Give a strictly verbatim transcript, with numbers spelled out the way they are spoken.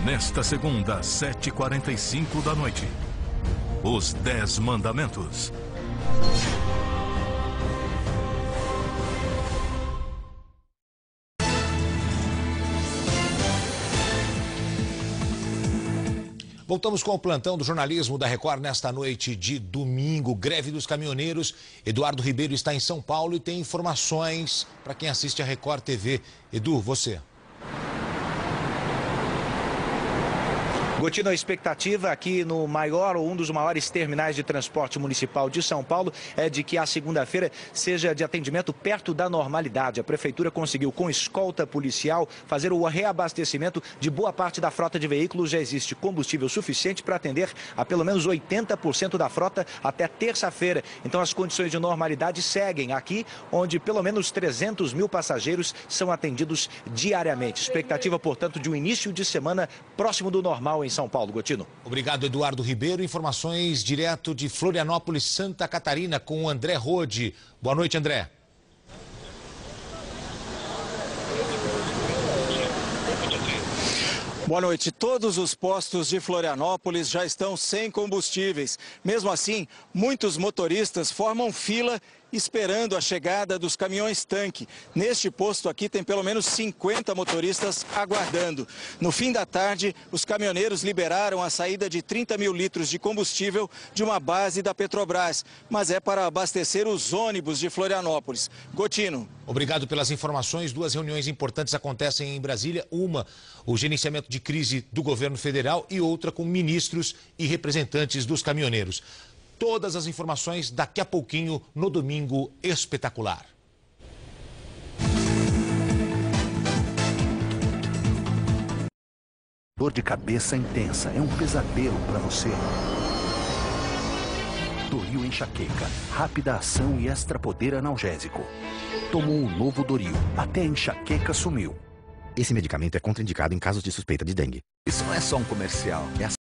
Nesta segunda, sete e quarenta e cinco da noite. Os Dez Mandamentos. Voltamos com o plantão do jornalismo da Record nesta noite de domingo. Greve dos caminhoneiros. Eduardo Ribeiro está em São Paulo e tem informações para quem assiste a Record T V. Edu, você. Gotino, a expectativa aqui no maior ou um dos maiores terminais de transporte municipal de São Paulo é de que a segunda-feira seja de atendimento perto da normalidade. A prefeitura conseguiu, com escolta policial, fazer o reabastecimento de boa parte da frota de veículos. Já existe combustível suficiente para atender a pelo menos oitenta por cento da frota até terça-feira. Então as condições de normalidade seguem aqui, onde pelo menos trezentos mil passageiros são atendidos diariamente. Expectativa, portanto, de um início de semana próximo do normal em São Paulo. Gotino. Obrigado, Eduardo Ribeiro. Informações direto de Florianópolis, Santa Catarina, com o André Rode. Boa noite, André. Boa noite. Todos os postos de Florianópolis já estão sem combustíveis. Mesmo assim, muitos motoristas formam fila esperando a chegada dos caminhões-tanque. Neste posto aqui tem pelo menos cinquenta motoristas aguardando. No fim da tarde, os caminhoneiros liberaram a saída de trinta mil litros de combustível de uma base da Petrobras, mas é para abastecer os ônibus de Florianópolis. Gotino. Obrigado pelas informações. Duas reuniões importantes acontecem em Brasília. Uma, o gerenciamento de crise do governo federal, e outra com ministros e representantes dos caminhoneiros. Todas as informações daqui a pouquinho no Domingo Espetacular. Dor de cabeça intensa é um pesadelo para você. Doril enxaqueca, rápida ação e extra poder analgésico. Tomou um novo Doril, até a enxaqueca sumiu. Esse medicamento é contraindicado em casos de suspeita de dengue. Isso não é só um comercial, é a